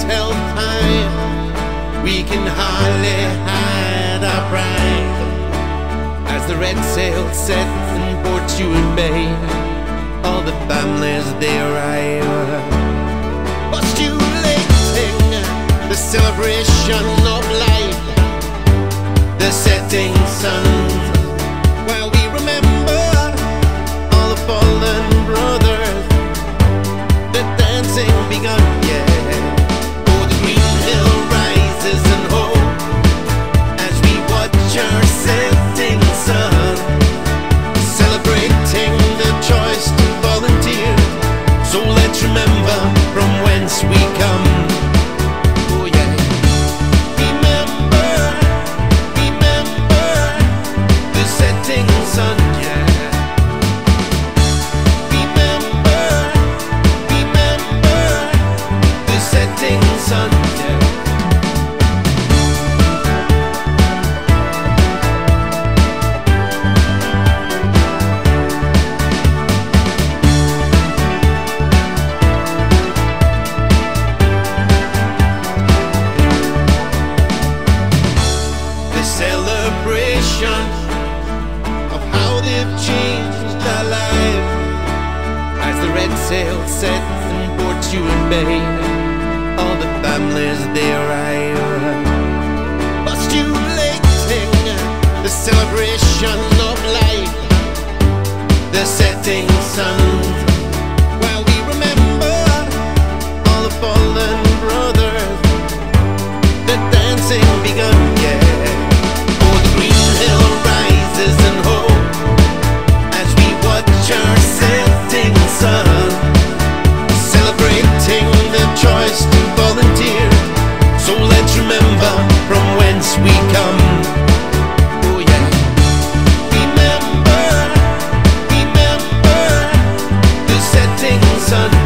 tell time. We can hardly hide our pride as the red sails set in Portstewart Bay. All the families they arrive, postulating the celebration of life, the setting sun, while we remember all the fallen brothers, the dancing begun, yeah. Oh, the green hill rises in hope as we watch our setting sun, celebrating the choice to volunteer. So let's remember from whence we come. Oh yeah. Remember, remember the setting sun, yeah. Remember, remember the setting sun, yeah. Celebration of how they've changed our life as the red sails set in Portstewart Bay. All the families they arrive, postulating the celebration of life, the setting sun, while we remember all the fallen brothers, the dancing begun, yeah. Choice to volunteer. So let's remember from whence we come. Oh yeah. Remember, remember the setting sun.